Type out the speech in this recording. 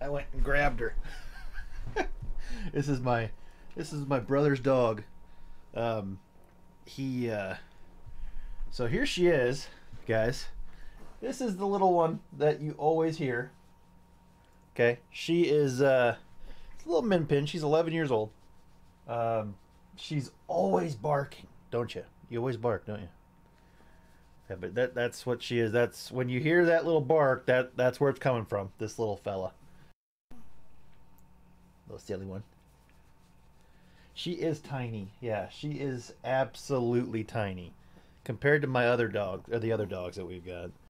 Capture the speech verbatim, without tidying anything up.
I went and grabbed her. This is my this is my brother's dog. Um, he uh, so here she is, guys. This is the little one that you always hear. Okay, she is uh, it's a little min pin. She's eleven years old. Um, she's always barking, don't you? You always bark, don't you? Yeah, but that that's what she is. That's when you hear that little bark, that that's where it's coming from. This little fella. Little silly one. She is tiny. Yeah, she is absolutely tiny compared to my other dog, or the other dogs that we've got.